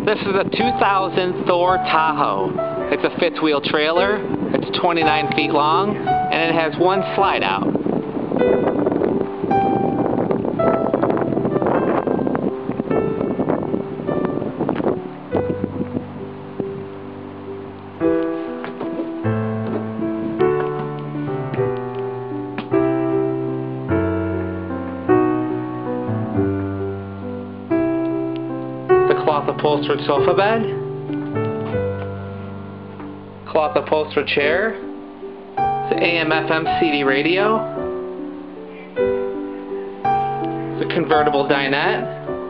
This is a 2000 Thor Tahoe. It's a fifth wheel trailer. It's 29 feet long and it has one slide out. Cloth upholstered sofa bed, cloth upholstered chair, the AM/FM CD radio, the convertible dinette,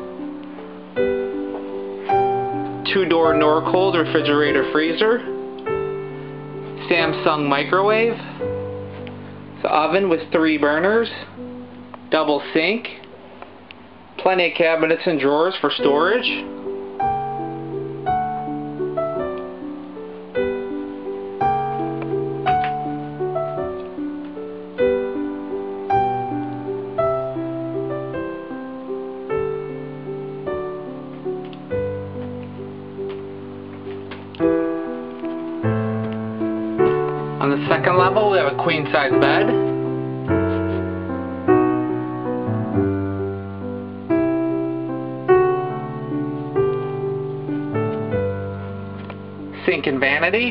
two-door Norcold refrigerator freezer, Samsung microwave, the oven with 3 burners, double sink, plenty of cabinets and drawers for storage. On the second level, we have a queen-size bed, sink and vanity,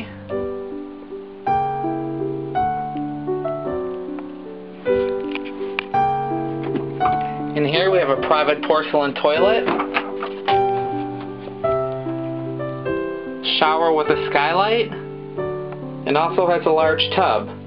in here we have a private porcelain toilet, shower with a skylight, and also has a large tub.